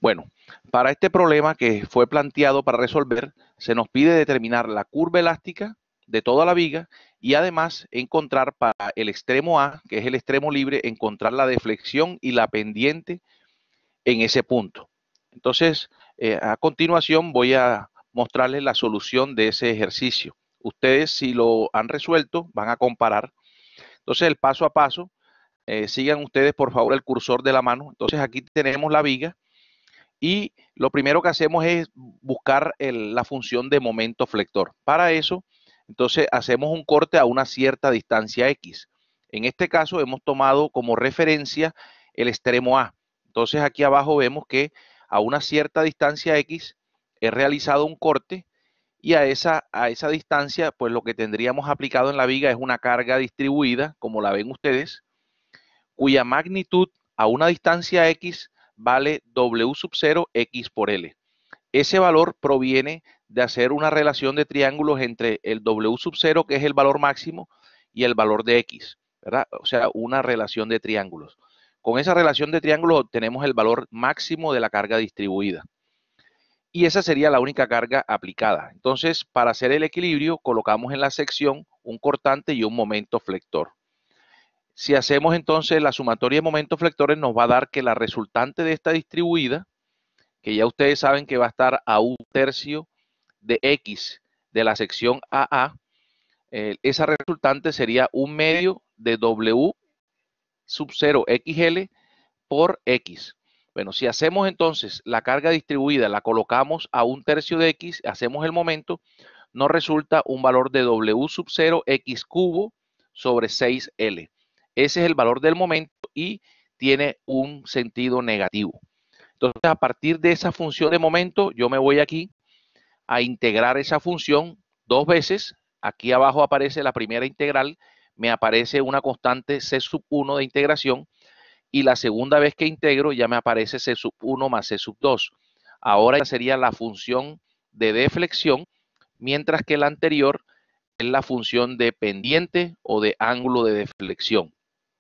Bueno, para este problema que fue planteado para resolver, se nos pide determinar la curva elástica de toda la viga y además encontrar para el extremo A, que es el extremo libre, encontrar la deflexión y la pendiente en ese punto. Entonces, a continuación voy a mostrarles la solución de ese ejercicio. Ustedes, si lo han resuelto, van a comparar. Entonces, el paso a paso, sigan ustedes por favor el cursor de la mano. Entonces, aquí tenemos la viga y lo primero que hacemos es buscar la función de momento flector. Para eso, entonces, hacemos un corte a una cierta distancia X. En este caso, hemos tomado como referencia el extremo A. Entonces, aquí abajo vemos que a una cierta distancia X he realizado un corte y a esa distancia, pues lo que tendríamos aplicado en la viga es una carga distribuida, como la ven ustedes, cuya magnitud a una distancia X vale W sub 0 X por L. Ese valor proviene de hacer una relación de triángulos entre el W sub 0, que es el valor máximo, y el valor de X, ¿verdad? O sea, una relación de triángulos. Con esa relación de triángulos obtenemos el valor máximo de la carga distribuida. Y esa sería la única carga aplicada. Entonces, para hacer el equilibrio, colocamos en la sección un cortante y un momento flector. Si hacemos entonces la sumatoria de momentos flectores, nos va a dar que la resultante de esta distribuida, que ya ustedes saben que va a estar a un tercio de X de la sección AA, esa resultante sería un medio de W sub 0 XL por X. Bueno, si hacemos entonces la carga distribuida, la colocamos a un tercio de X, hacemos el momento, nos resulta un valor de W sub 0 X cubo sobre 6L. Ese es el valor del momento y tiene un sentido negativo. Entonces, a partir de esa función de momento, yo me voy aquí a integrar esa función dos veces. Aquí abajo aparece la primera integral, me aparece una constante C sub 1 de integración y la segunda vez que integro ya me aparece C sub 1 más C sub 2. Ahora sería la función de deflexión, mientras que la anterior es la función de pendiente o de ángulo de deflexión.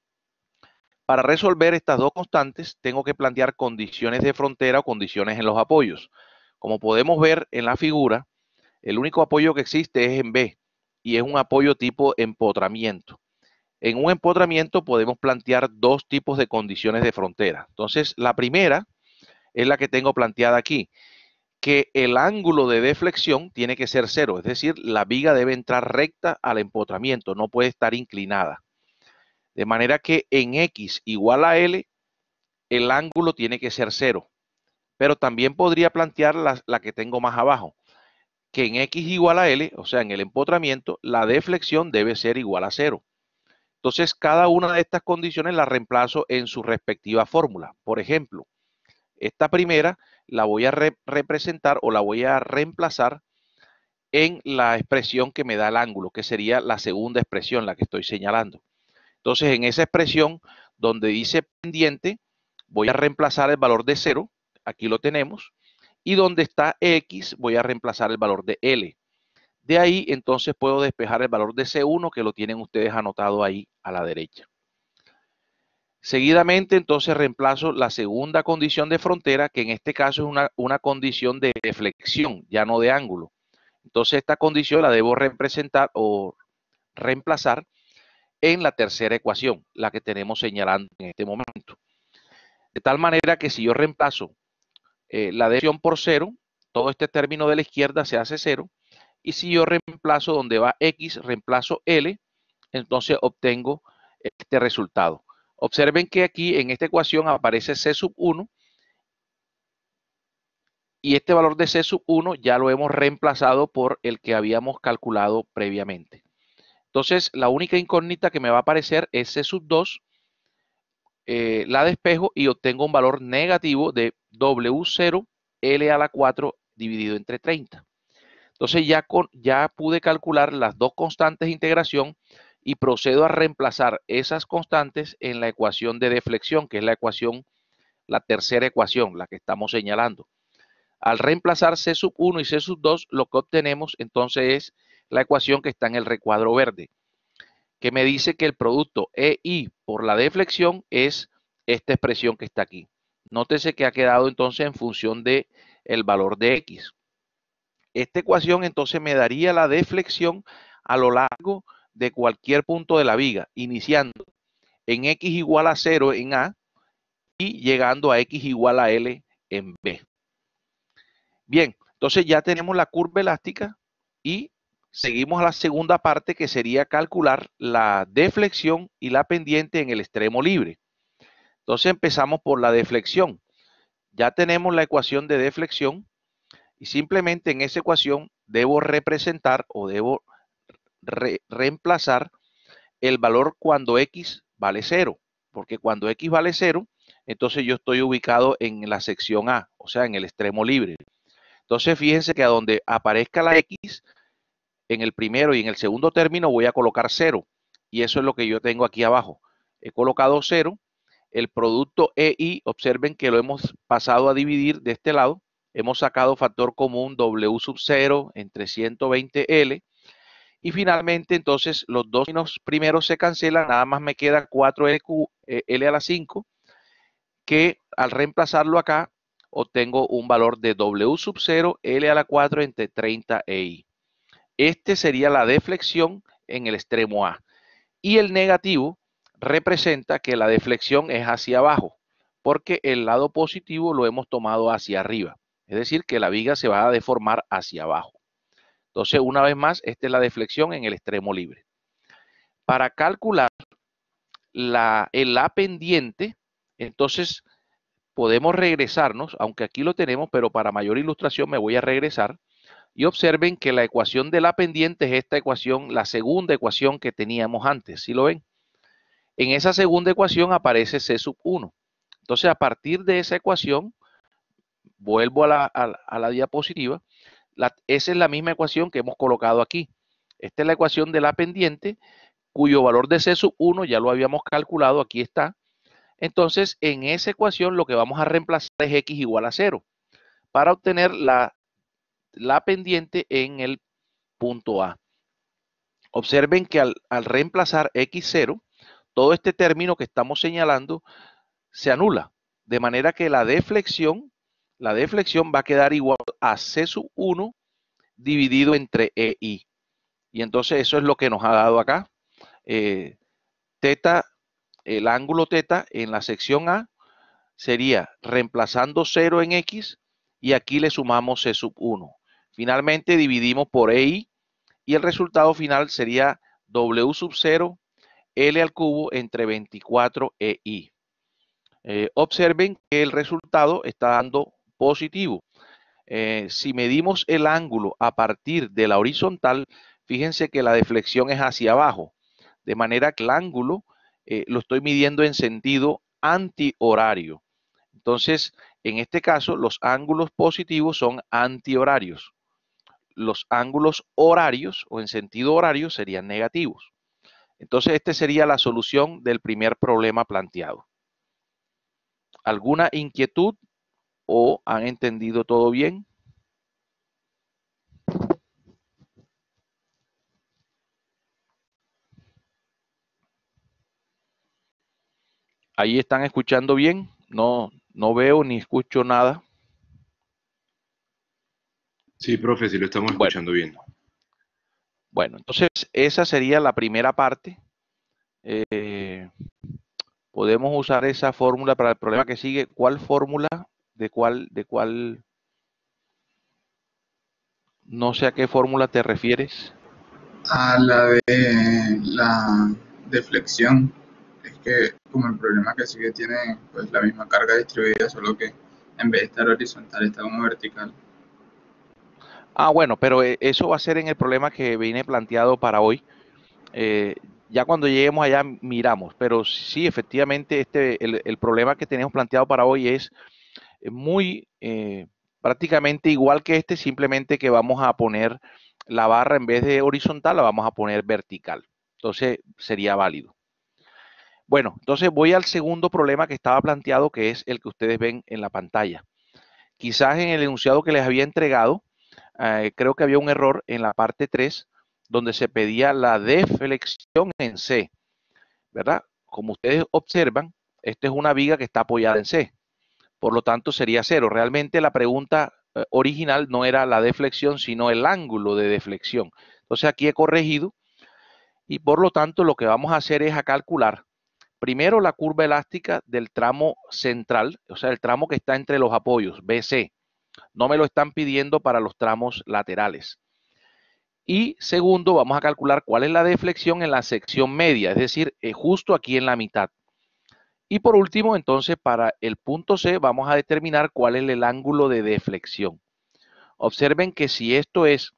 Para resolver estas dos constantes, tengo que plantear condiciones de frontera o condiciones en los apoyos. Como podemos ver en la figura, el único apoyo que existe es en B y es un apoyo tipo empotramiento. En un empotramiento podemos plantear dos tipos de condiciones de frontera. Entonces, la primera es la que tengo planteada aquí, que el ángulo de deflexión tiene que ser cero, es decir, la viga debe entrar recta al empotramiento, no puede estar inclinada. De manera que en X igual a L, el ángulo tiene que ser cero. Pero también podría plantear la que tengo más abajo, que en X igual a L, o sea, en el empotramiento, la deflexión debe ser igual a cero. Entonces, cada una de estas condiciones la reemplazo en su respectiva fórmula. Por ejemplo, esta primera la voy a representar o la voy a reemplazar en la expresión que me da el ángulo, que sería la segunda expresión, la que estoy señalando. Entonces, en esa expresión donde dice pendiente, voy a reemplazar el valor de 0, aquí lo tenemos, y donde está X, voy a reemplazar el valor de L. De ahí, entonces, puedo despejar el valor de C1, que lo tienen ustedes anotado ahí a la derecha. Seguidamente, entonces, reemplazo la segunda condición de frontera, que en este caso es una condición de deflexión, ya no de ángulo. Entonces, esta condición la debo representar o reemplazar en la tercera ecuación, la que tenemos señalando en este momento. De tal manera que si yo reemplazo la deflexión por 0, todo este término de la izquierda se hace 0, y si yo reemplazo donde va X, reemplazo L, entonces obtengo este resultado. Observen que aquí en esta ecuación aparece C sub 1 y este valor de C sub 1 ya lo hemos reemplazado por el que habíamos calculado previamente. Entonces, la única incógnita que me va a aparecer es C sub 2, la despejo y obtengo un valor negativo de W0 L a la 4 dividido entre 30. Entonces ya pude calcular las dos constantes de integración y procedo a reemplazar esas constantes en la ecuación de deflexión, que es la tercera ecuación, la que estamos señalando. Al reemplazar C sub 1 y C sub 2, lo que obtenemos entonces es la ecuación que está en el recuadro verde, que me dice que el producto EI por la deflexión es esta expresión que está aquí. Nótese que ha quedado entonces en función de el valor de X. Esta ecuación entonces me daría la deflexión a lo largo de cualquier punto de la viga, iniciando en X igual a 0 en A y llegando a X igual a L en B. Bien, entonces ya tenemos la curva elástica y seguimos a la segunda parte, que sería calcular la deflexión y la pendiente en el extremo libre. Entonces empezamos por la deflexión. Ya tenemos la ecuación de deflexión y simplemente en esa ecuación debo representar o debo reemplazar el valor cuando X vale 0, porque cuando X vale 0, entonces yo estoy ubicado en la sección A, o sea, en el extremo libre. Entonces fíjense que a donde aparezca la X, en el primero y en el segundo término voy a colocar 0, y eso es lo que yo tengo aquí abajo. He colocado 0, el producto EI, observen que lo hemos pasado a dividir de este lado, hemos sacado factor común W sub 0 entre 120L, y finalmente entonces los dos primeros se cancelan, nada más me queda 4L a la 5, que al reemplazarlo acá obtengo un valor de W sub 0 L a la 4 entre 30EI. Este sería la deflexión en el extremo A. Y el negativo representa que la deflexión es hacia abajo, porque el lado positivo lo hemos tomado hacia arriba. Es decir, que la viga se va a deformar hacia abajo. Entonces, una vez más, esta es la deflexión en el extremo libre. Para calcular la pendiente, entonces podemos regresarnos, aunque aquí lo tenemos, pero para mayor ilustración me voy a regresar. Y observen que la ecuación de la pendiente es esta ecuación, la segunda ecuación que teníamos antes. ¿Sí lo ven? En esa segunda ecuación aparece C sub 1. Entonces, a partir de esa ecuación, vuelvo a la diapositiva. Esa es la misma ecuación que hemos colocado aquí. Esta es la ecuación de la pendiente, cuyo valor de C sub 1 ya lo habíamos calculado, aquí está. Entonces, en esa ecuación lo que vamos a reemplazar es X igual a 0 para obtener la pendiente en el punto A. Observen que al reemplazar X0, todo este término que estamos señalando se anula, de manera que la deflexión va a quedar igual a C sub 1 dividido entre EI. Y entonces eso es lo que nos ha dado acá. Teta, el ángulo teta en la sección A sería reemplazando 0 en X y aquí le sumamos C sub 1. Finalmente dividimos por EI y el resultado final sería W sub 0 L al cubo entre 24 EI. Observen que el resultado está dando positivo. Si medimos el ángulo a partir de la horizontal, fíjense que la deflexión es hacia abajo, de manera que el ángulo lo estoy midiendo en sentido antihorario. Entonces, en este caso, los ángulos positivos son antihorarios. Los ángulos horarios o en sentido horario serían negativos. Entonces, esta sería la solución del primer problema planteado. ¿Alguna inquietud o han entendido todo bien? ¿Ahí están escuchando bien? No veo ni escucho nada. Sí, profe, sí lo estamos escuchando bien. Bueno, entonces esa sería la primera parte. Podemos usar esa fórmula para el problema que sigue. ¿Cuál fórmula? ¿De cuál? No sé a qué fórmula te refieres. A la de la deflexión. Es que como el problema que sigue tiene pues la misma carga distribuida, solo que en vez de estar horizontal está como vertical. Ah, bueno, pero eso va a ser en el problema que viene planteado para hoy. Ya cuando lleguemos allá miramos, pero sí, efectivamente, el problema que tenemos planteado para hoy es muy prácticamente igual que este, simplemente que vamos a poner la barra en vez de horizontal, la vamos a poner vertical. Entonces sería válido. Bueno, entonces voy al segundo problema que estaba planteado, que es el que ustedes ven en la pantalla. Quizás en el enunciado que les había entregado, creo que había un error en la parte 3, donde se pedía la deflexión en C, ¿verdad? Como ustedes observan, esta es una viga que está apoyada en C. por lo tanto sería 0. Realmente la pregunta original no era la deflexión, sino el ángulo de deflexión. Entonces aquí he corregido y por lo tanto lo que vamos a hacer es a calcular primero la curva elástica del tramo central, o sea, el tramo que está entre los apoyos, BC. No me lo están pidiendo para los tramos laterales. Y segundo, vamos a calcular cuál es la deflexión en la sección media, es decir, justo aquí en la mitad. Y por último, entonces, para el punto C, vamos a determinar cuál es el ángulo de deflexión. Observen que si esto es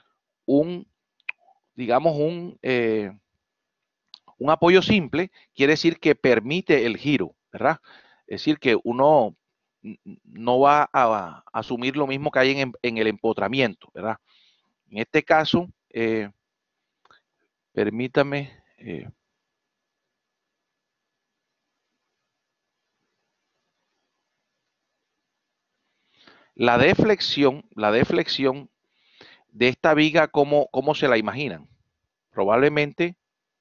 digamos, un apoyo simple, quiere decir que permite el giro, ¿verdad? Es decir, que uno no va a asumir lo mismo que hay en el empotramiento, ¿verdad? En este caso, permítame. La deflexión de esta viga, ¿cómo se la imaginan? Probablemente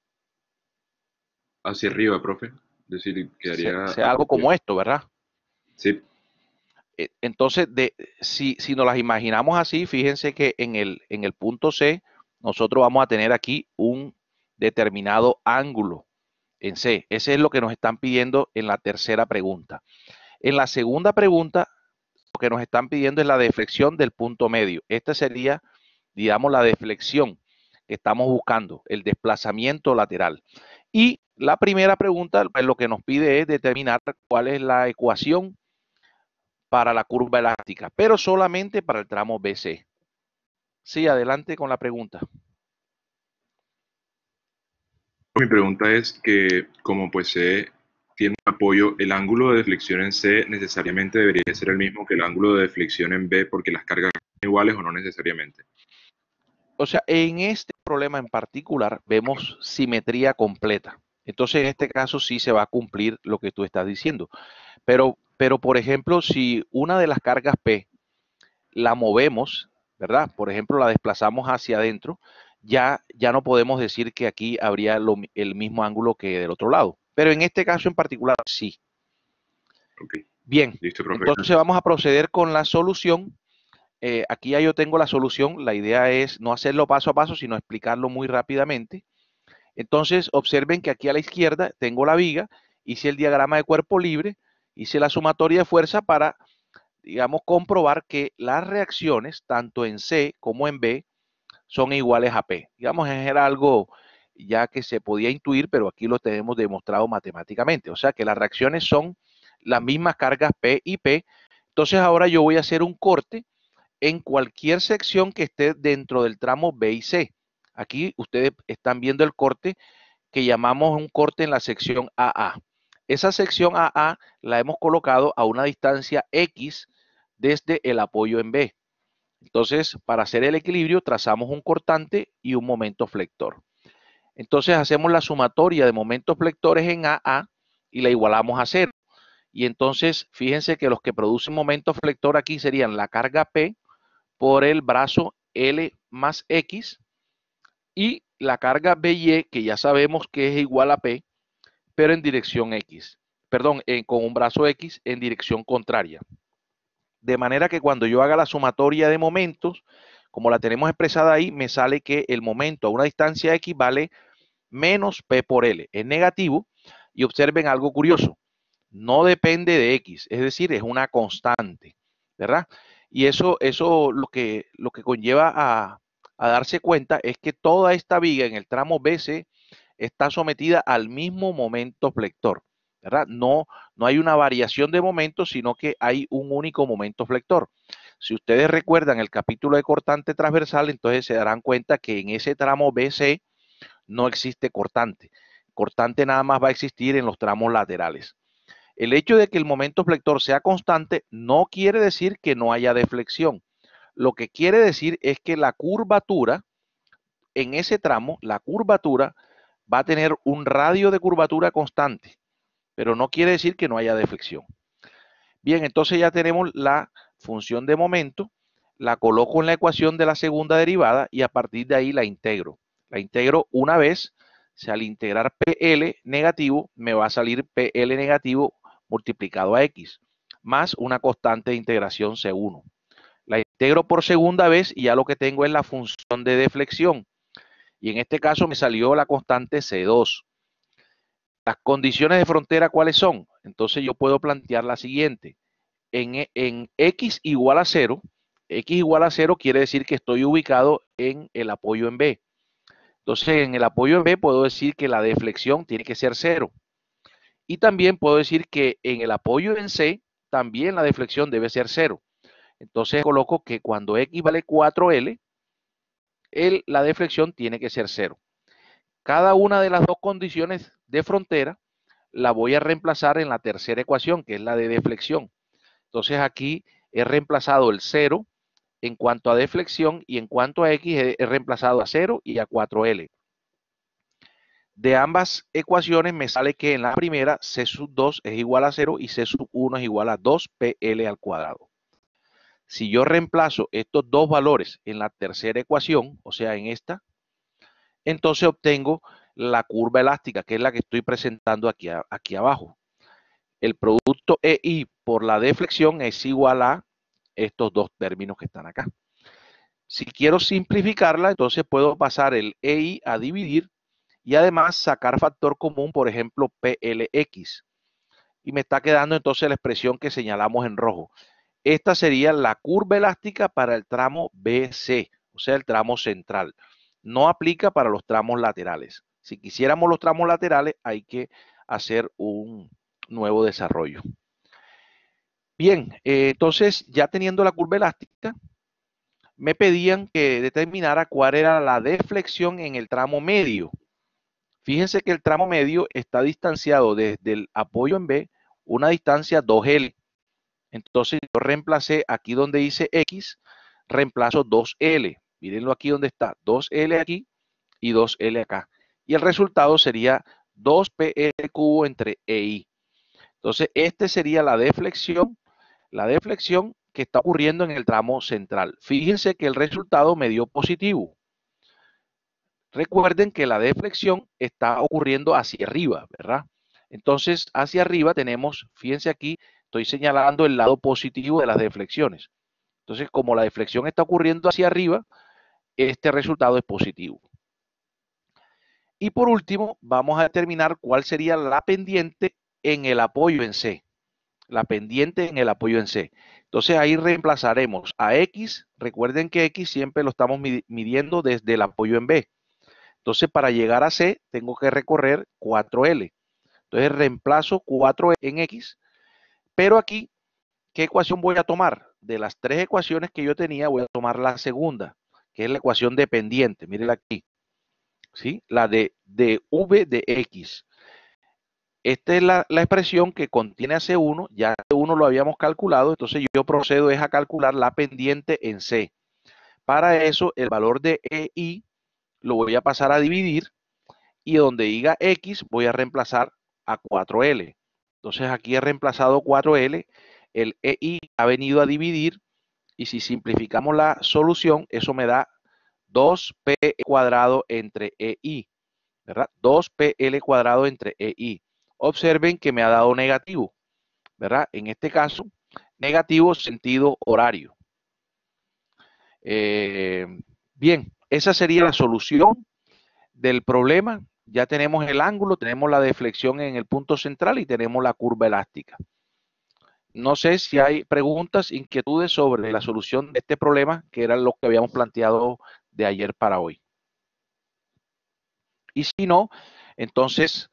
hacia arriba, profe. Es decir, quedaría sea algo como esto, ¿verdad? Sí. Entonces, si nos las imaginamos así, fíjense que en el punto C, nosotros vamos a tener aquí un determinado ángulo en C. Ese es lo que nos están pidiendo en la tercera pregunta. En la segunda pregunta, lo que nos están pidiendo es la deflexión del punto medio. Esta sería, digamos, la deflexión que estamos buscando, el desplazamiento lateral. Y la primera pregunta, pues, lo que nos pide es determinar cuál es la ecuación para la curva elástica, pero solamente para el tramo BC. Sí, adelante con la pregunta. Mi pregunta es que, como pues C tiene un apoyo, ¿el ángulo de deflexión en C necesariamente debería ser el mismo que el ángulo de deflexión en B porque las cargas son iguales o no necesariamente? O sea, en este problema en particular vemos simetría completa. Entonces, en este caso sí se va a cumplir lo que tú estás diciendo. Pero por ejemplo, si una de las cargas P la movemos, ¿verdad? Por ejemplo, la desplazamos hacia adentro, ya no podemos decir que aquí habría el mismo ángulo que del otro lado. Pero en este caso en particular, sí. Okay. Bien, listo, profe. Entonces vamos a proceder con la solución. Aquí ya yo tengo la solución. La idea es no hacerlo paso a paso, sino explicarlo muy rápidamente. Entonces, observen que aquí a la izquierda tengo la viga, hice el diagrama de cuerpo libre, hice la sumatoria de fuerza para, digamos, comprobar que las reacciones, tanto en C como en B, son iguales a P. Digamos, era algo ya que se podía intuir, pero aquí lo tenemos demostrado matemáticamente. O sea que las reacciones son las mismas cargas P y P. Entonces ahora yo voy a hacer un corte en cualquier sección que esté dentro del tramo B y C. Aquí ustedes están viendo el corte que llamamos un corte en la sección AA. Esa sección AA la hemos colocado a una distancia X desde el apoyo en B. Entonces, para hacer el equilibrio, trazamos un cortante y un momento flector. Entonces, hacemos la sumatoria de momentos flectores en AA y la igualamos a 0. Y entonces, fíjense que los que producen momento flector aquí serían la carga P por el brazo L más X y la carga BY, que ya sabemos que es igual a P, pero en dirección X. Perdón, con un brazo X en dirección contraria. De manera que cuando yo haga la sumatoria de momentos, como la tenemos expresada ahí, me sale que el momento a una distancia X vale menos P por L. Es negativo y observen algo curioso. No depende de X, es decir, es una constante, ¿verdad? Y eso lo que conlleva a darse cuenta es que toda esta viga en el tramo BC está sometida al mismo momento flector, ¿verdad? No hay una variación de momento, sino que hay un único momento flector. Si ustedes recuerdan el capítulo de cortante transversal, entonces se darán cuenta que en ese tramo BC no existe cortante. Cortante nada más va a existir en los tramos laterales. El hecho de que el momento flector sea constante no quiere decir que no haya deflexión. Lo que quiere decir es que la curvatura en ese tramo, la curvatura va a tener un radio de curvatura constante, pero no quiere decir que no haya deflexión. Bien, entonces ya tenemos la función de momento, la coloco en la ecuación de la segunda derivada y a partir de ahí la integro. La integro una vez, al integrar PL negativo, me va a salir PL negativo multiplicado a X. más una constante de integración C1. La integro por segunda vez y ya lo que tengo es la función de deflexión. Y en este caso me salió la constante C2. Las condiciones de frontera, ¿cuáles son? Entonces yo puedo plantear la siguiente. En X igual a 0, X igual a 0 quiere decir que estoy ubicado en el apoyo en B. Entonces en el apoyo en B puedo decir que la deflexión tiene que ser 0. Y también puedo decir que en el apoyo en C también la deflexión debe ser 0. Entonces coloco que cuando X vale 4L, la deflexión tiene que ser 0. Cada una de las dos condiciones de frontera la voy a reemplazar en la tercera ecuación, que es la de deflexión. Entonces aquí he reemplazado el 0 en cuanto a deflexión y en cuanto a X he reemplazado a 0 y a 4L. De ambas ecuaciones me sale que en la primera C sub 2 es igual a 0 y C sub 1 es igual a 2PL al cuadrado. Si yo reemplazo estos dos valores en la tercera ecuación, o sea, en esta, entonces obtengo la curva elástica, que es la que estoy presentando aquí abajo. El producto EI por la deflexión es igual a estos dos términos que están acá. Si quiero simplificarla, entonces puedo pasar el EI a dividir y además sacar factor común, por ejemplo, PLX. Y me está quedando entonces la expresión que señalamos en rojo. Esta sería la curva elástica para el tramo BC, o sea, el tramo central. No aplica para los tramos laterales. Si quisiéramos los tramos laterales, hay que hacer un nuevo desarrollo. Bien, entonces ya teniendo la curva elástica, me pedían que determinara cuál era la deflexión en el tramo medio. Fíjense que el tramo medio está distanciado desde el apoyo en B una distancia 2L. Entonces yo reemplacé aquí donde dice X, reemplazo 2L. Mírenlo aquí donde está, 2L aquí y 2L acá. Y el resultado sería 2PL cubo entre EI. Entonces este sería la deflexión que está ocurriendo en el tramo central. Fíjense que el resultado me dio positivo. Recuerden que la deflexión está ocurriendo hacia arriba, ¿verdad? Entonces, hacia arriba tenemos, fíjense aquí, estoy señalando el lado positivo de las deflexiones. Entonces, como la deflexión está ocurriendo hacia arriba, este resultado es positivo. Y por último, vamos a determinar cuál sería la pendiente en el apoyo en C. La pendiente en el apoyo en C. Entonces, ahí reemplazaremos a X. Recuerden que X siempre lo estamos midiendo desde el apoyo en B. Entonces, para llegar a C, tengo que recorrer 4L. Entonces, reemplazo 4 en X. Pero aquí, ¿qué ecuación voy a tomar? De las tres ecuaciones que yo tenía, voy a tomar la segunda, que es la ecuación de pendiente. Mírenla aquí. ¿Sí? La de V de X. Esta es la expresión que contiene a C1. Ya C1 lo habíamos calculado. Entonces, yo procedo a calcular la pendiente en C. Para eso, el valor de EI lo voy a pasar a dividir y donde diga X voy a reemplazar a 4L. Entonces aquí he reemplazado 4L, el EI ha venido a dividir y si simplificamos la solución, eso me da 2P cuadrado entre EI, ¿verdad? 2PL cuadrado entre EI. Observen que me ha dado negativo, ¿verdad? En este caso, negativo sentido horario. Bien, esa sería la solución del problema. Ya tenemos el ángulo, tenemos la deflexión en el punto central y tenemos la curva elástica. No sé si hay preguntas, inquietudes sobre la solución de este problema, que era lo que habíamos planteado de ayer para hoy. Y si no, entonces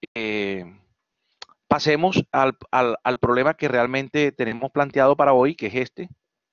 pasemos al problema que realmente tenemos planteado para hoy, que es este.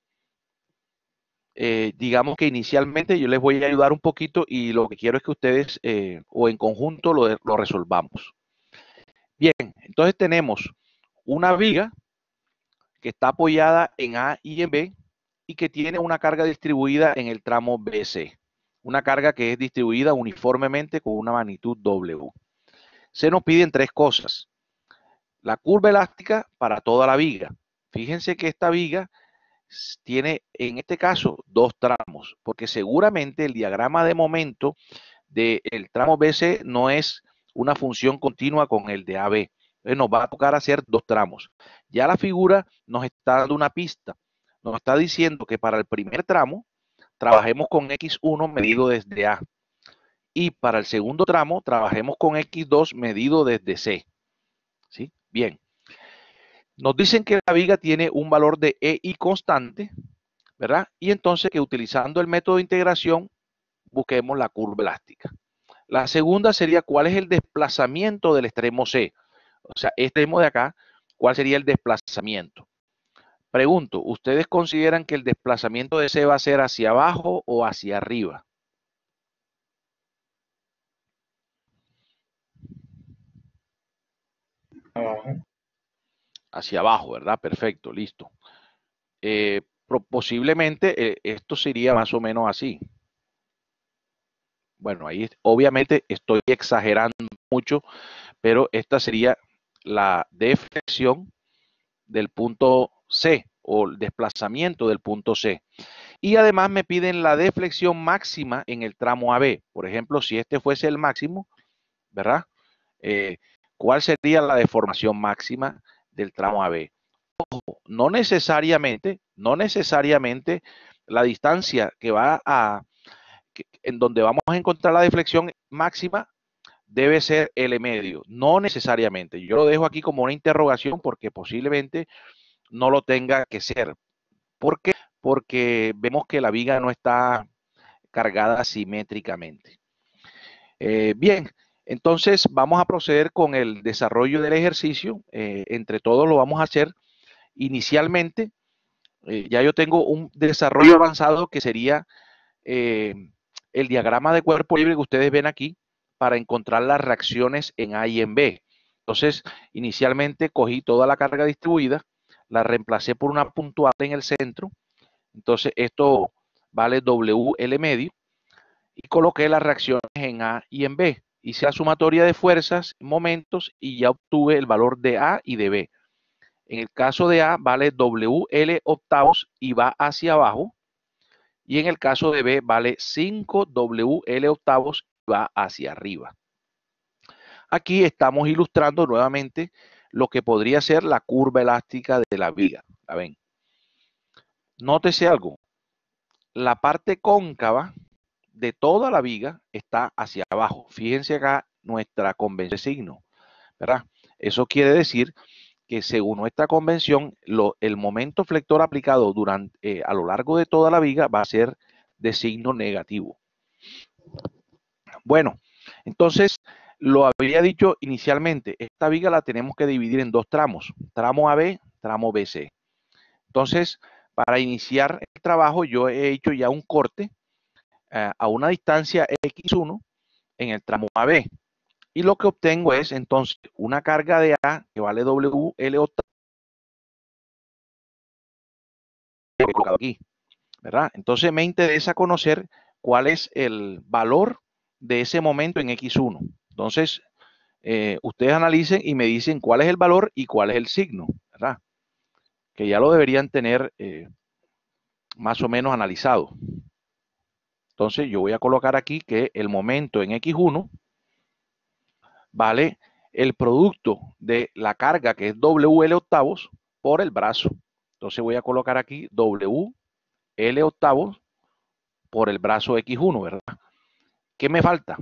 Digamos que inicialmente yo les voy a ayudar un poquito y lo que quiero es que ustedes o en conjunto lo resolvamos. Bien, entonces tenemos una viga que está apoyada en A y en B y que tiene una carga distribuida en el tramo BC. Una carga que es distribuida uniformemente con una magnitud W. Se nos piden tres cosas. La curva elástica para toda la viga. Fíjense que esta viga tiene en este caso dos tramos, porque seguramente el diagrama de momento del tramo BC no es una función continua con el de AB. Entonces nos va a tocar hacer dos tramos. Ya la figura nos está dando una pista. Nos está diciendo que para el primer tramo trabajemos con X1 medido desde A. Y para el segundo tramo trabajemos con X2 medido desde C. ¿Sí? Bien. Nos dicen que la viga tiene un valor de EI constante, ¿verdad? Y entonces que utilizando el método de integración busquemos la curva elástica. La segunda sería cuál es el desplazamiento del extremo C. O sea, este extremo de acá, ¿cuál sería el desplazamiento? Pregunto, ¿ustedes consideran que el desplazamiento de C va a ser hacia abajo o hacia arriba? Abajo. Hacia abajo, ¿verdad? Perfecto, listo. Posiblemente esto sería más o menos así. Bueno, ahí obviamente estoy exagerando mucho, pero esta sería la deflexión del punto C o el desplazamiento del punto C. Y además me piden la deflexión máxima en el tramo AB. Por ejemplo, si este fuese el máximo, ¿verdad? ¿Cuál sería la deformación máxima del tramo AB? Ojo, no necesariamente la distancia que va en donde vamos a encontrar la deflexión máxima debe ser L medio. No necesariamente. Yo lo dejo aquí como una interrogación porque posiblemente no lo tenga que ser. ¿Por qué? Porque vemos que la viga no está cargada simétricamente. Bien, entonces vamos a proceder con el desarrollo del ejercicio. Entre todos lo vamos a hacer. Inicialmente, ya yo tengo un desarrollo avanzado que sería el diagrama de cuerpo libre que ustedes ven aquí para encontrar las reacciones en A y en B. Entonces, inicialmente cogí toda la carga distribuida, la reemplacé por una puntual en el centro. Entonces, esto vale WL medio y coloqué las reacciones en A y en B. Hice la sumatoria de fuerzas, momentos y ya obtuve el valor de A y de B. En el caso de A vale WL octavos y va hacia abajo. Y en el caso de B vale 5WL octavos y va hacia arriba. Aquí estamos ilustrando nuevamente lo que podría ser la curva elástica de la viga. ¿La ven? Nótese algo. La parte cóncava de toda la viga está hacia abajo. Fíjense acá nuestra convención de signo, ¿verdad? Eso quiere decir que según nuestra convención, el momento flector aplicado a lo largo de toda la viga va a ser de signo negativo. Bueno, entonces lo había dicho inicialmente, esta viga la tenemos que dividir en dos tramos, tramo AB, tramo BC. Entonces, para iniciar el trabajo, yo he hecho ya un corte a una distancia X1 en el tramo AB. Y lo que obtengo es entonces una carga de A que vale WL octavo colocado aquí, ¿verdad? Entonces me interesa conocer cuál es el valor de ese momento en X1. Entonces, ustedes analicen y me dicen cuál es el valor y cuál es el signo, ¿verdad? Que ya lo deberían tener más o menos analizado. Entonces, yo voy a colocar aquí que el momento en X1 vale el producto de la carga, que es WL octavos, por el brazo. Entonces voy a colocar aquí WL octavos por el brazo X1, ¿verdad? ¿Qué me falta?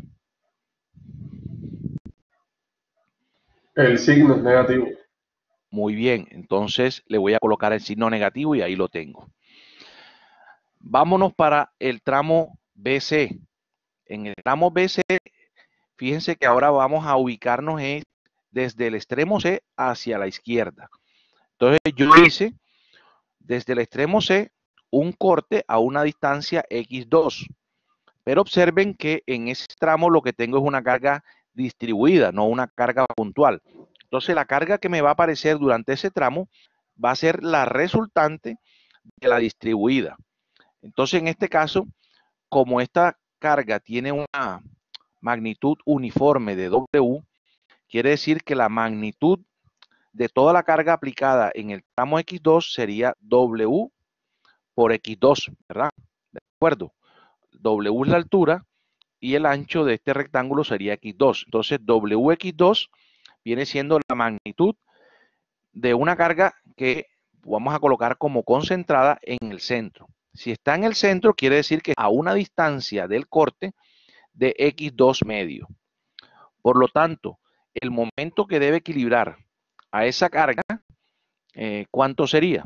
El signo es negativo. Muy bien, entonces le voy a colocar el signo negativo y ahí lo tengo. Vámonos para el tramo BC. En el tramo BC, fíjense que ahora vamos a ubicarnos desde el extremo C hacia la izquierda. Entonces yo hice desde el extremo C un corte a una distancia X2. Pero observen que en ese tramo lo que tengo es una carga distribuida, no una carga puntual. Entonces la carga que me va a aparecer durante ese tramo va a ser la resultante de la distribuida. Entonces en este caso, como esta carga tiene una magnitud uniforme de W, quiere decir que la magnitud de toda la carga aplicada en el tramo X2 sería W por X2, ¿verdad? ¿De acuerdo? W es la altura y el ancho de este rectángulo sería X2. Entonces, WX2 viene siendo la magnitud de una carga que vamos a colocar como concentrada en el centro. Si está en el centro, quiere decir que a una distancia del corte de X2 medio. Por lo tanto, el momento que debe equilibrar a esa carga, ¿cuánto sería?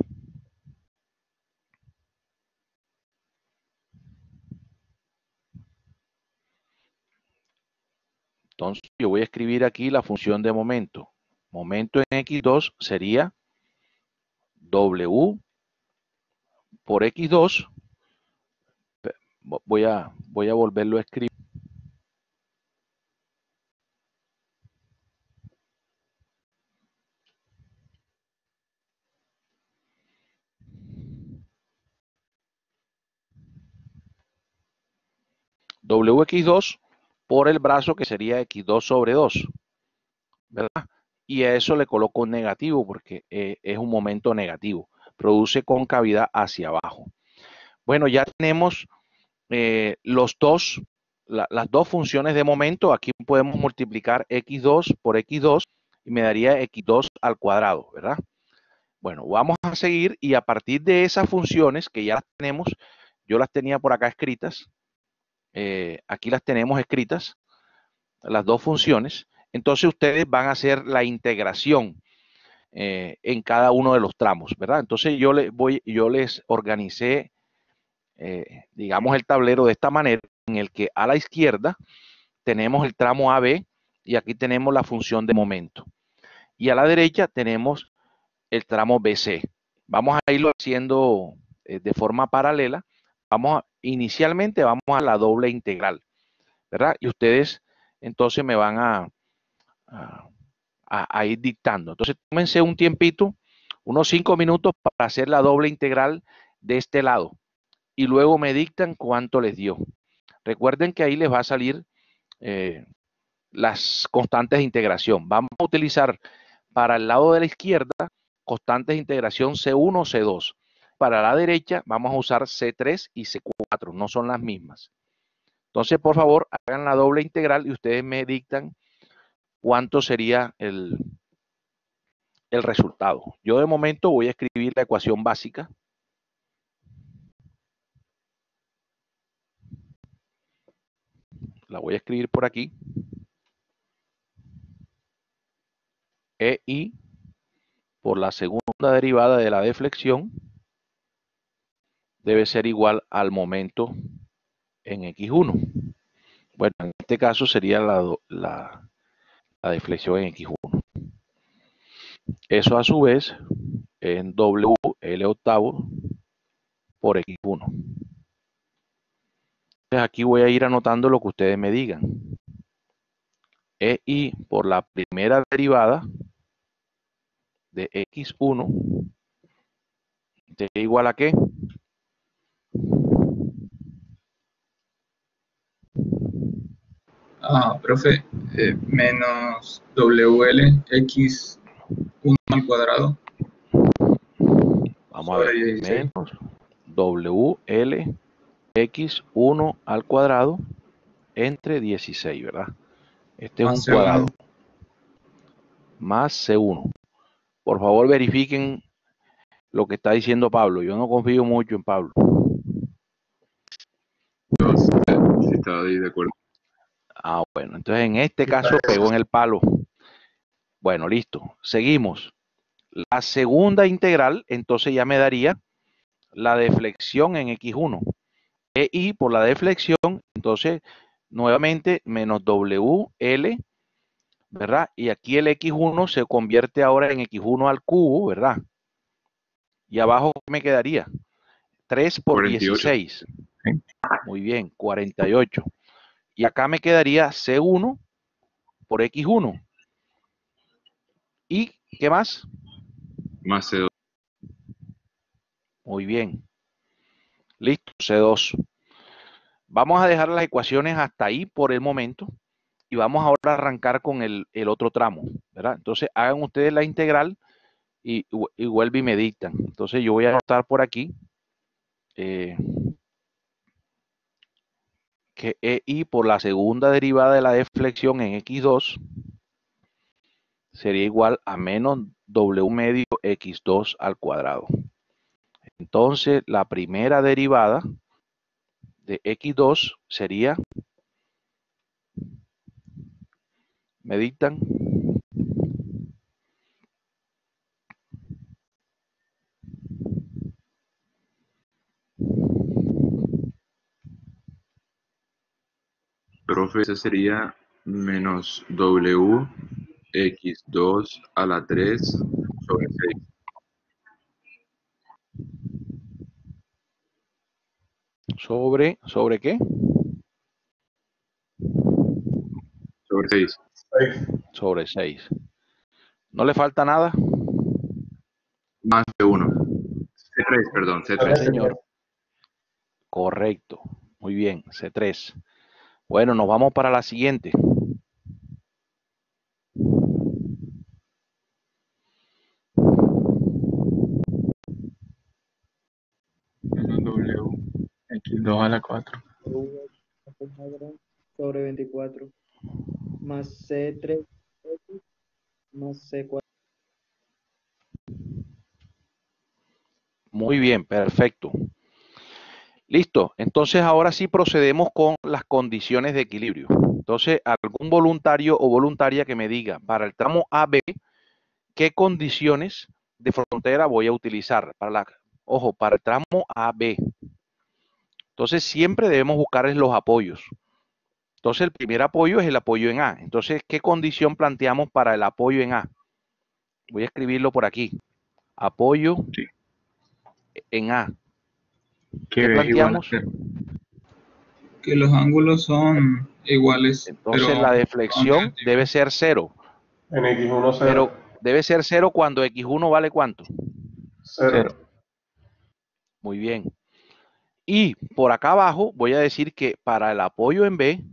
Entonces, yo voy a escribir aquí la función de momento. Momento en X2 sería W por X2. Voy a volverlo a escribir. WX2 por el brazo que sería X2 sobre 2, ¿verdad? Y a eso le coloco un negativo porque es un momento negativo, produce concavidad hacia abajo. Bueno, ya tenemos las dos funciones de momento. Aquí podemos multiplicar X2 por X2 y me daría X2 al cuadrado, ¿verdad? Bueno, vamos a seguir y a partir de esas funciones que ya las tenemos, yo las tenía por acá escritas, aquí las tenemos escritas, las dos funciones. Entonces ustedes van a hacer la integración en cada uno de los tramos, ¿verdad? Entonces yo les organicé, digamos, el tablero de esta manera, en el que a la izquierda tenemos el tramo AB y aquí tenemos la función de momento. Y a la derecha tenemos el tramo BC. Vamos a irlo haciendo de forma paralela. Inicialmente vamos a la doble integral, ¿verdad? Y ustedes entonces me van a ir dictando. Entonces, tómense un tiempito, unos 5 minutos para hacer la doble integral de este lado. Y luego me dictan cuánto les dio. Recuerden que ahí les va a salir las constantes de integración. Vamos a utilizar para el lado de la izquierda constantes de integración C1, C2. Para la derecha vamos a usar C3 y C4, no son las mismas. Entonces, por favor, hagan la doble integral y ustedes me dictan cuánto sería el resultado. Yo de momento voy a escribir la ecuación básica. La voy a escribir por aquí. EI por la segunda derivada de la deflexión debe ser igual al momento en X1. Bueno, en este caso sería la deflexión en X1. Eso a su vez en WL octavo por X1. Entonces aquí voy a ir anotando lo que ustedes me digan. EI por la primera derivada de X1 es igual a ¿qué? Profe, menos WL X1 al cuadrado. Vamos a ver, 16. menos WL X1 al cuadrado entre 16, ¿verdad? Este es un cuadrado. Más C1. Por favor, verifiquen lo que está diciendo Pablo. Yo no confío mucho en Pablo. No, sí estaba ahí de acuerdo. Bueno, entonces en este caso pegó en el palo. Bueno, listo. Seguimos. La segunda integral, entonces ya me daría la deflexión en X1. EI por la deflexión, entonces nuevamente menos WL, ¿verdad? Y aquí el X1 se convierte ahora en X1 al cubo, ¿verdad? Y abajo me quedaría 3 por 48. 16. Muy bien, 48. Y acá me quedaría C1 por X1. ¿Y qué más? Más C2. Muy bien. Listo, C2. Vamos a dejar las ecuaciones hasta ahí por el momento y vamos ahora a arrancar con el otro tramo, ¿verdad? Entonces hagan ustedes la integral y vuelven y me dictan. Entonces yo voy a anotar por aquí que EI por la segunda derivada de la deflexión en X2 sería igual a menos W medio X2 al cuadrado. Entonces, la primera derivada de X2 sería, me dictan, Profe, ese sería menos W X2 a la 3 sobre 6. ¿sobre qué? Sobre 6. 6. Sobre 6. ¿No le falta nada? Más de 1. C3, perdón, Sí, C3. señor. Correcto. Muy bien, C3. Bueno, nos vamos para la siguiente. Menos W X2 a la 4. Sobre 24 más C3 más C4. Muy bien, perfecto. Listo. Entonces, ahora sí procedemos con las condiciones de equilibrio. Entonces, algún voluntario o voluntaria que me diga, para el tramo AB, ¿qué condiciones de frontera voy a utilizar? Ojo, para el tramo AB. Entonces, siempre debemos buscar los apoyos. Entonces, el primer apoyo es el apoyo en A. Entonces, ¿qué condición planteamos para el apoyo en A? Voy a escribirlo por aquí. Apoyo Sí. en A. Que ¿Qué es igual a planteamos? 0. Que los ángulos son iguales, pero Entonces, la son deflexión negativos. debe ser 0. En X1, 0. Pero debe ser 0 cuando X1 vale ¿cuánto? 0. Muy bien. Y por acá abajo voy a decir que para el apoyo en B,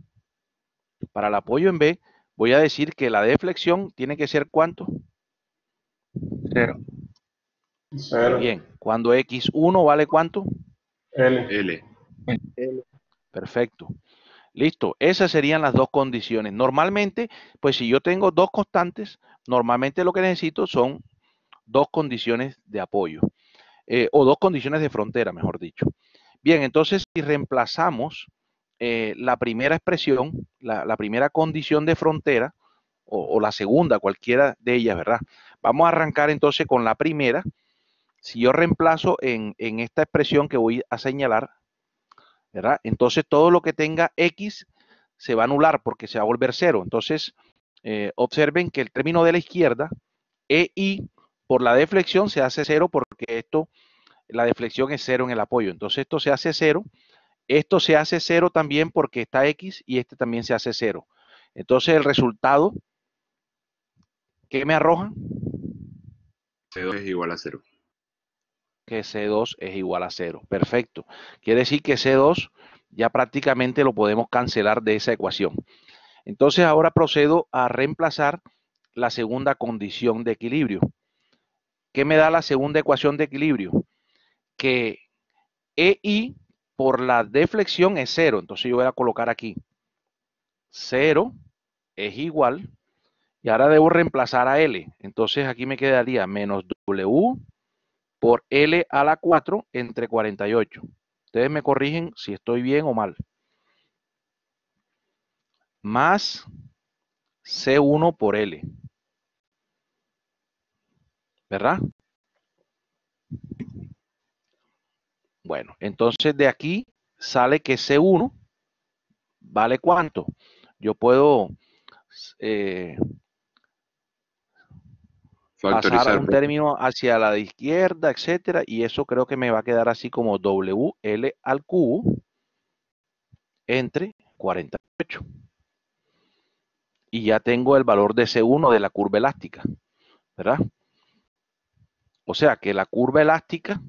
voy a decir que la deflexión tiene que ser ¿cuánto? 0. Muy 0. bien. Cuando X1 vale ¿cuánto? L. L. Perfecto. Listo. Esas serían las dos condiciones. Normalmente, pues si yo tengo dos constantes, normalmente lo que necesito son dos condiciones de apoyo. O dos condiciones de frontera, mejor dicho. Bien, entonces si reemplazamos la primera expresión, la primera condición de frontera, o la segunda, cualquiera de ellas, ¿verdad? Vamos a arrancar entonces con la primera. Si yo reemplazo en esta expresión que voy a señalar, ¿verdad? Entonces todo lo que tenga X se va a anular porque se va a volver cero. Entonces, observen que el término de la izquierda, EI, por la deflexión se hace cero porque la deflexión es cero en el apoyo. Entonces esto se hace cero. Esto se hace cero también porque está X y este también se hace cero. Entonces el resultado, ¿qué me arroja? C2 es igual a 0. Que C2 es igual a 0. Perfecto. Quiere decir que C2 ya prácticamente lo podemos cancelar de esa ecuación. Entonces ahora procedo a reemplazar la segunda condición de equilibrio. ¿Qué me da la segunda ecuación de equilibrio? Que EI por la deflexión es 0. Entonces yo voy a colocar aquí 0 es igual, y ahora debo reemplazar a L. Entonces aquí me quedaría menos W por L a la 4 entre 48. Ustedes me corrigen si estoy bien o mal. Más C1 por L. ¿Verdad? Bueno, entonces de aquí sale que C1 vale ¿cuánto? Yo puedo pasar Factorizar, un profe. término hacia la de izquierda, etcétera, y eso creo que me va a quedar así como WL al cubo entre 48. Y ya tengo el valor de C1 de la curva elástica, ¿verdad? O sea que la curva elástica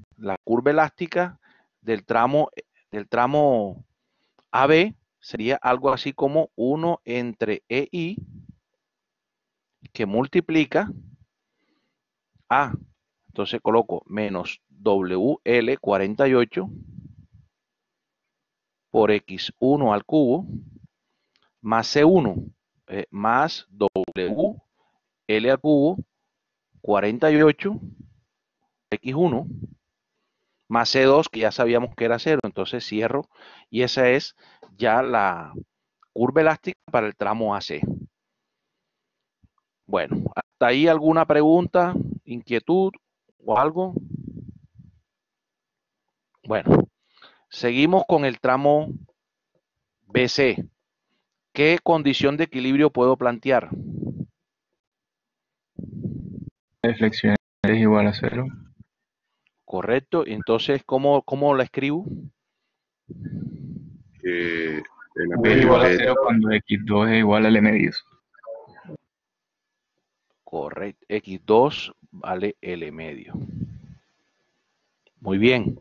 del tramo AB sería algo así como 1 entre EI que multiplica A. Entonces coloco menos WL48 por X1 al cubo más C1 más W L al cubo, 48, X1, más C2, que ya sabíamos que era 0, entonces cierro, y esa es ya la curva elástica para el tramo AC. Bueno, ¿hasta ahí alguna pregunta, inquietud o algo? Bueno, seguimos con el tramo BC. ¿Qué condición de equilibrio puedo plantear? La deflexión es igual a 0. Correcto, entonces, ¿cómo la escribo? Que el V es apoyo igual a es 0 cuando x2 es igual a L medios. Correcto, X2 vale L medio. Muy bien.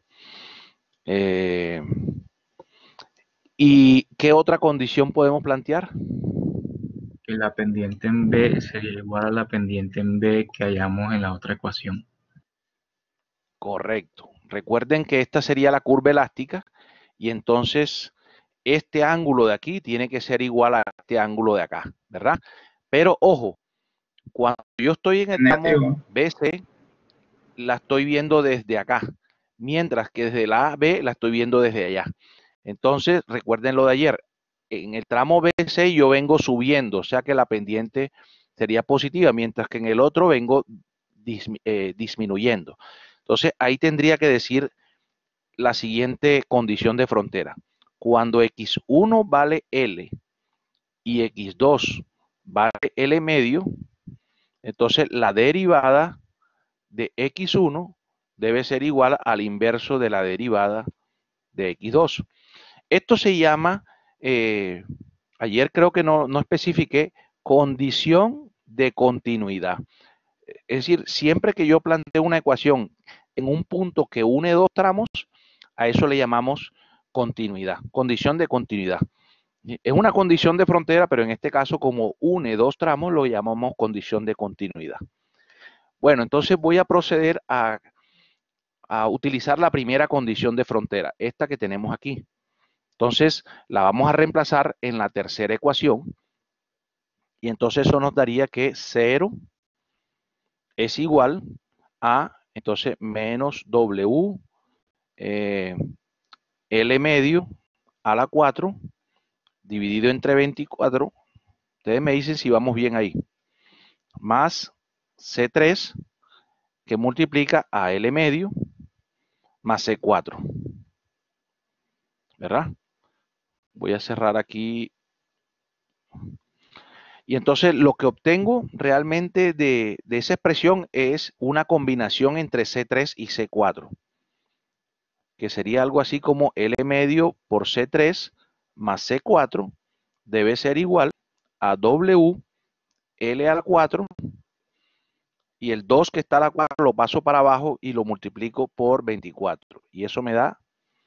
¿Y qué otra condición podemos plantear? Que la pendiente en B sería igual a la pendiente en B que hallamos en la otra ecuación. Correcto. Recuerden que esta sería la curva elástica y entonces este ángulo de aquí tiene que ser igual a este ángulo de acá, ¿verdad? Pero ojo, cuando yo estoy en el tramo Negativo. BC, la estoy viendo desde acá, mientras que desde la B la estoy viendo desde allá. Entonces, recuerden lo de ayer, en el tramo BC yo vengo subiendo, o sea que la pendiente sería positiva, mientras que en el otro vengo disminuyendo. Entonces, ahí tendría que decir la siguiente condición de frontera. Cuando X1 vale L y X2 vale L medio, entonces la derivada de X1 debe ser igual al inverso de la derivada de X2. Esto se llama, ayer creo que no especifiqué, condición de continuidad. Es decir, siempre que yo planteo una ecuación en un punto que une dos tramos, a eso le llamamos continuidad, condición de continuidad. Es una condición de frontera, pero en este caso, como une dos tramos, lo llamamos condición de continuidad. Bueno, entonces voy a proceder a utilizar la primera condición de frontera, esta que tenemos aquí. Entonces, la vamos a reemplazar en la tercera ecuación, y entonces eso nos daría que 0 es igual a, entonces, menos W L medio a la 4 dividido entre 24. Ustedes me dicen si vamos bien ahí. Más C3 que multiplica a L medio más C4. ¿Verdad? Voy a cerrar aquí. Y entonces lo que obtengo realmente de esa expresión es una combinación entre C3 y C4, que sería algo así como L medio por C3 más C4 debe ser igual a W L a la 4, y el 2 que está a la 4 lo paso para abajo y lo multiplico por 24, y eso me da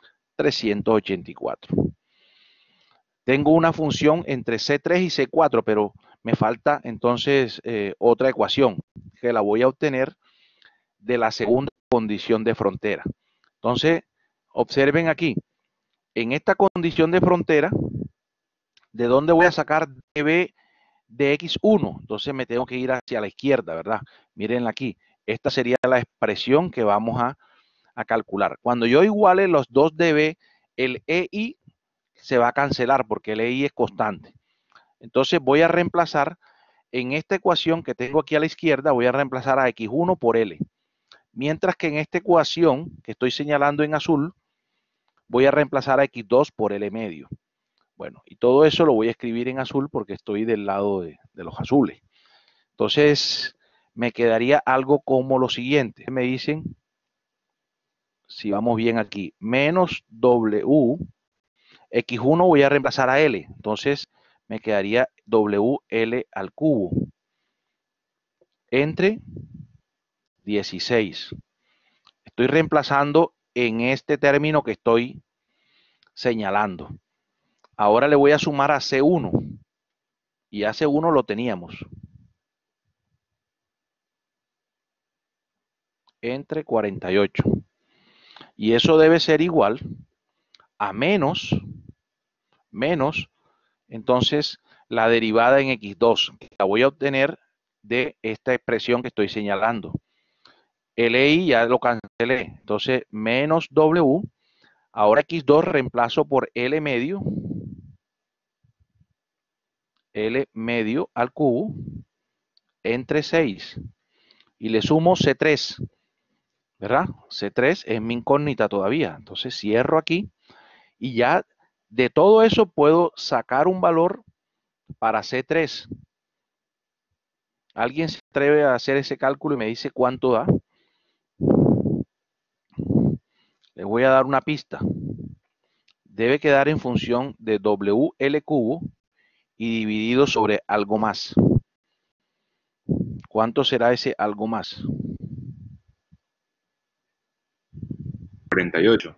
384. Tengo una función entre C3 y C4, pero me falta entonces otra ecuación que la voy a obtener de la segunda condición de frontera. Entonces, observen aquí, en esta condición de frontera, ¿de dónde voy a sacar dB de X1? Entonces me tengo que ir hacia la izquierda, ¿verdad? Miren aquí, esta sería la expresión que vamos a calcular. Cuando yo iguale los 2 dB, el EI se va a cancelar porque el EI es constante. Entonces voy a reemplazar en esta ecuación que tengo aquí a la izquierda, voy a reemplazar a X1 por L. Mientras que en esta ecuación que estoy señalando en azul, voy a reemplazar a X2 por L medio. Bueno, y todo eso lo voy a escribir en azul porque estoy del lado de los azules. Entonces, me quedaría algo como lo siguiente. Me dicen, si vamos bien aquí, menos W, X1 voy a reemplazar a L. Entonces, me quedaría WL al cubo entre 16. Estoy reemplazando en este término que estoy señalando. Ahora le voy a sumar a C1. Y a C1 lo teníamos. Entre 48. Y eso debe ser igual a menos, entonces, la derivada en X2, que la voy a obtener de esta expresión que estoy señalando. LI ya lo cancelé, entonces menos W, ahora X2 reemplazo por L medio al cubo entre 6 y le sumo C3, ¿verdad? C3 es mi incógnita todavía, entonces cierro aquí y ya de todo eso puedo sacar un valor para C3. ¿Alguien se atreve a hacer ese cálculo y me dice cuánto da? Les voy a dar una pista. Debe quedar en función de WL cubo y dividido sobre algo más. ¿Cuánto será ese algo más? 48.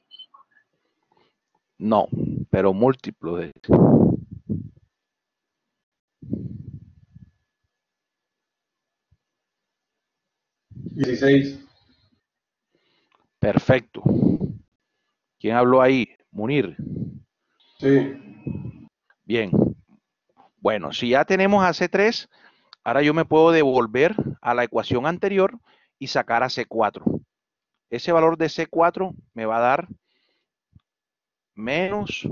No, pero múltiplo de 16. Perfecto. ¿Quién habló ahí? Munir. Sí. Bien. Bueno, si ya tenemos a C3, ahora yo me puedo devolver a la ecuación anterior y sacar a C4. Ese valor de C4 me va a dar menos,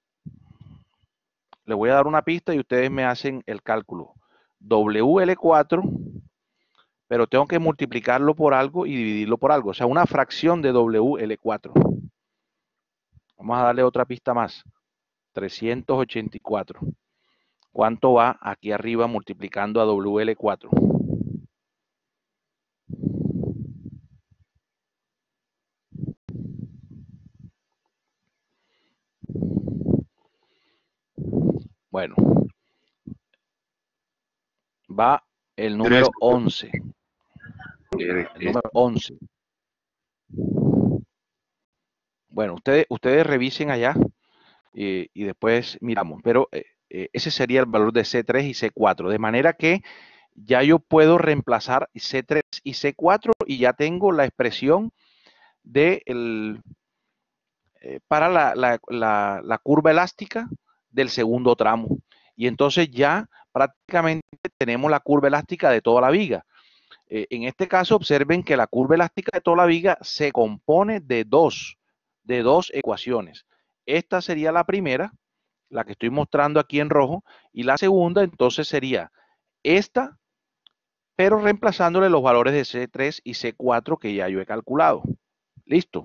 le voy a dar una pista y ustedes me hacen el cálculo. WL4, pero tengo que multiplicarlo por algo y dividirlo por algo, o sea, una fracción de WL4. Vamos a darle otra pista más. 384. ¿Cuánto va aquí arriba multiplicando a WL4? Bueno, va el número 11. El número 11. Bueno, ustedes revisen allá y después miramos. Pero ese sería el valor de C3 y C4. De manera que ya yo puedo reemplazar C3 y C4 y ya tengo la expresión para la curva elástica del segundo tramo. Y entonces ya prácticamente tenemos la curva elástica de toda la viga. En este caso, observen que la curva elástica de toda la viga se compone de dos ecuaciones. Esta sería la primera, la que estoy mostrando aquí en rojo, y la segunda entonces sería esta, pero reemplazándole los valores de C3 y C4 que ya yo he calculado. Listo.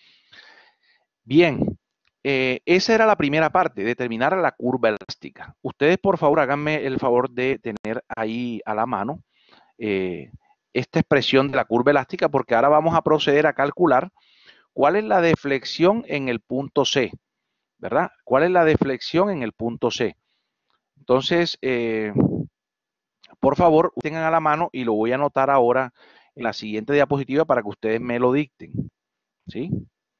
Bien, esa era la primera parte, determinar la curva elástica. Ustedes, por favor, háganme el favor de tener ahí a la mano esta expresión de la curva elástica, porque ahora vamos a proceder a calcular cuál es la deflexión en el punto C, ¿verdad? ¿Cuál es la deflexión en el punto C? Entonces, por favor, tengan a la mano y lo voy a anotar ahora en la siguiente diapositiva para que ustedes me lo dicten, ¿sí?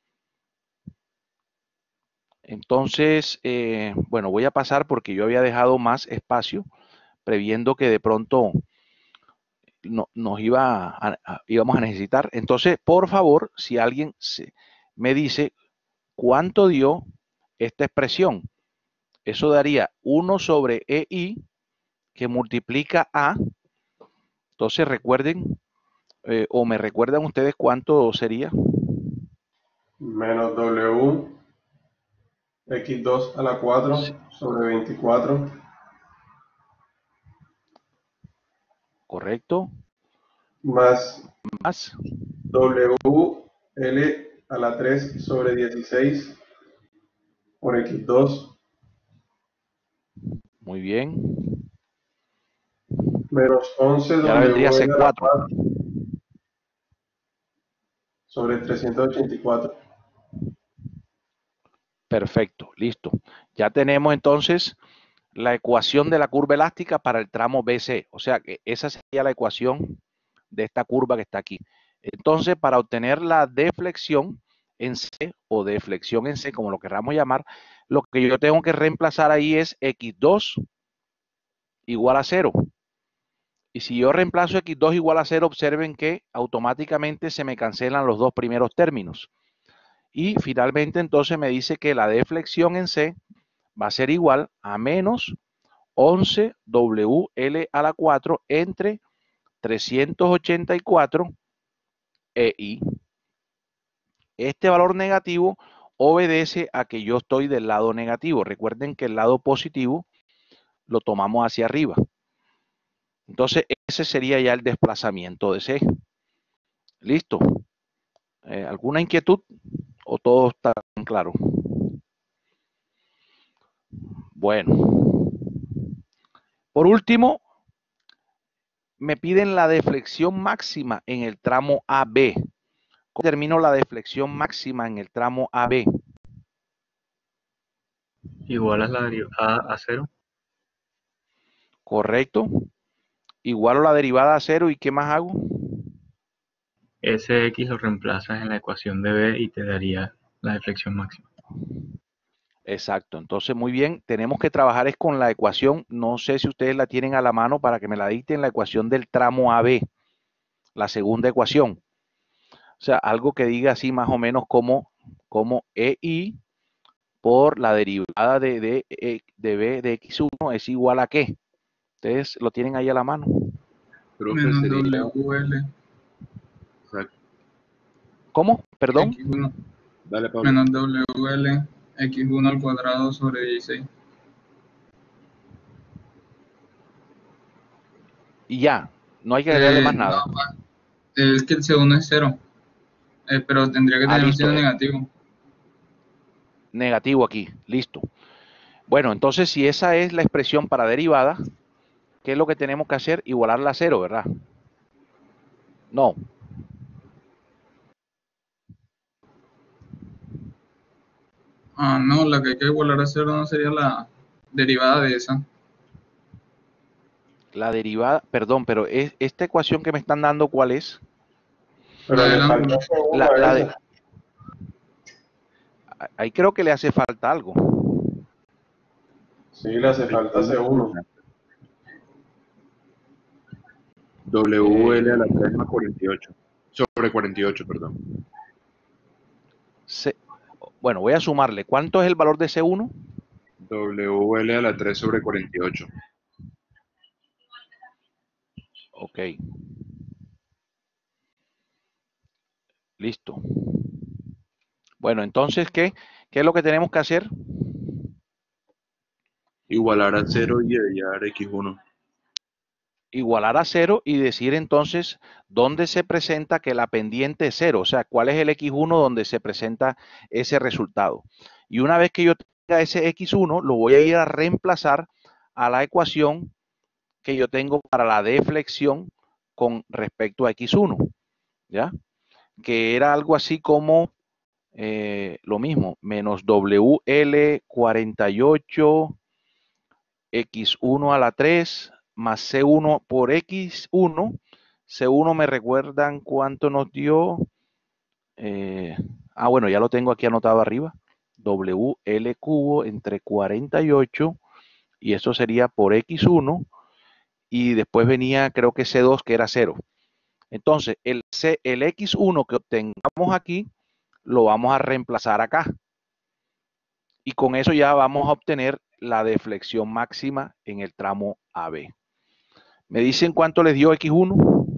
Entonces, bueno, voy a pasar porque yo había dejado más espacio previendo que de pronto nos íbamos a necesitar. Entonces, por favor, si alguien me dice cuánto dio esta expresión, eso daría 1 sobre EI que multiplica A. Entonces, recuerden, o me recuerdan ustedes cuánto sería. Menos W, X2 a la 4 Sí. sobre 24. Correcto. Más Más. W, L a la 3 sobre 16 por X2. Muy bien. Menos 11 Y ahora vendría W a la C4. 4 sobre 384. Perfecto, listo. Ya tenemos entonces la ecuación de la curva elástica para el tramo BC. O sea que esa sería la ecuación de esta curva que está aquí. Entonces, para obtener la deflexión en C o deflexión en C, como lo queramos llamar, lo que yo tengo que reemplazar ahí es X2 igual a 0. Y si yo reemplazo X2 igual a 0, observen que automáticamente se me cancelan los dos primeros términos. Y finalmente entonces me dice que la deflexión en C va a ser igual a menos 11 WL a la 4 entre 384 EI. Este valor negativo obedece a que yo estoy del lado negativo. Recuerden que el lado positivo lo tomamos hacia arriba. Entonces, ese sería ya el desplazamiento de C. ¿Listo? ¿Alguna inquietud o todo está claro? Bueno. Por último, me piden la deflexión máxima en el tramo AB. ¿Cómo determino la deflexión máxima en el tramo AB? Igual a la derivada a 0. Correcto. Igual a la derivada a 0. ¿Y qué más hago? Ese X lo reemplazas en la ecuación de B y te daría la deflexión máxima. Exacto. Entonces, muy bien. Tenemos que trabajar es con la ecuación. No sé si ustedes la tienen a la mano para que me la dicten, la ecuación del tramo AB. La segunda ecuación. O sea, algo que diga así más o menos como EI por la derivada de B de X1 es igual a ¿qué? Ustedes lo tienen ahí a la mano. Profe, Menos sería... WL Exacto. ¿Cómo? Perdón. X1 Dale, Pablo. menos WL X1 al cuadrado sobre 16. Y ya, no hay que agregarle más nada. No, es que el C1 es 0, pero tendría que tener un Listo. signo negativo. Negativo aquí, listo. Bueno, entonces si esa es la expresión para derivada, ¿qué es lo que tenemos que hacer? Igualarla a 0, ¿verdad? No. No, la que hay que igualar a 0 no sería la derivada de esa. La derivada, perdón, pero esta ecuación que me están dando, ¿cuál es? Pero le Adelante. falta segunda a esa. Ahí creo que le hace falta algo. Sí, le hace falta C1. WL a la 3 más 48. Sobre 48, perdón. Bueno, voy a sumarle. ¿Cuánto es el valor de C1? WL a la 3 sobre 48. Ok. Listo. Bueno, entonces, ¿qué es lo que tenemos que hacer? Igualar a 0 y hallar X1. Igualar a 0 y decir entonces dónde se presenta que la pendiente es 0, o sea, cuál es el X1 donde se presenta ese resultado. Y una vez que yo tenga ese X1, lo voy a ir a reemplazar a la ecuación que yo tengo para la deflexión con respecto a X1, ¿ya? Que era algo así como lo mismo, menos WL48 X1 a la 3 más C1 por X1. C1 me recuerdan cuánto nos dio. Bueno, ya lo tengo aquí anotado arriba. WL cubo entre 48 y eso sería por X1 y después venía creo que C2 que era 0. Entonces el X1 que obtengamos aquí lo vamos a reemplazar acá y con eso ya vamos a obtener la deflexión máxima en el tramo AB. ¿Me dicen cuánto les dio X1?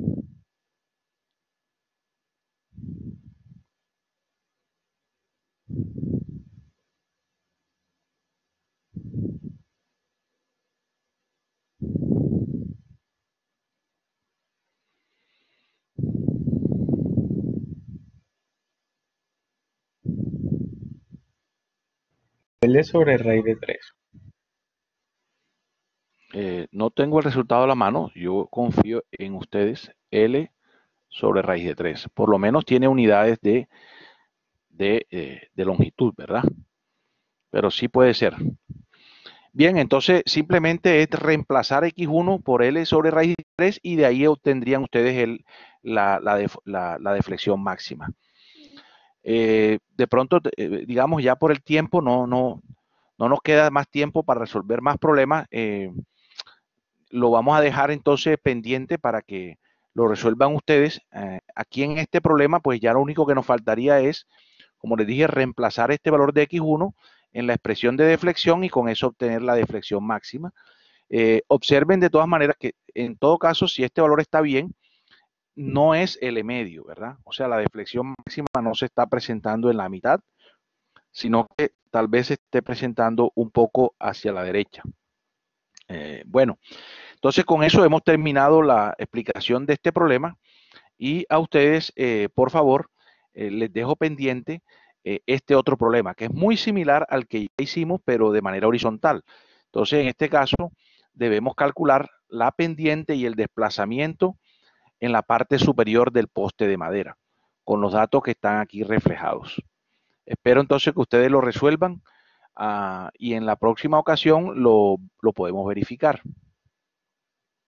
L sobre raíz de 3. No tengo el resultado a la mano. Yo confío en ustedes. L sobre raíz de 3. Por lo menos tiene unidades de longitud, ¿verdad? Pero sí puede ser. Bien, entonces simplemente es reemplazar X1 por L sobre raíz de 3 y de ahí obtendrían ustedes la deflexión máxima. De pronto, digamos, ya por el tiempo no nos queda más tiempo para resolver más problemas. Lo vamos a dejar entonces pendiente para que lo resuelvan ustedes. Aquí en este problema, pues ya lo único que nos faltaría es, como les dije, reemplazar este valor de X1 en la expresión de deflexión y con eso obtener la deflexión máxima. Observen de todas maneras que en todo caso, si este valor está bien, no es L medio, ¿verdad? O sea, la deflexión máxima no se está presentando en la mitad, sino que tal vez se esté presentando un poco hacia la derecha. Bueno, entonces con eso hemos terminado la explicación de este problema y a ustedes, por favor, les dejo pendiente este otro problema, que es muy similar al que ya hicimos, pero de manera horizontal. Entonces, en este caso, debemos calcular la pendiente y el desplazamiento en la parte superior del poste de madera, con los datos que están aquí reflejados. Espero entonces que ustedes lo resuelvan y en la próxima ocasión lo podemos verificar.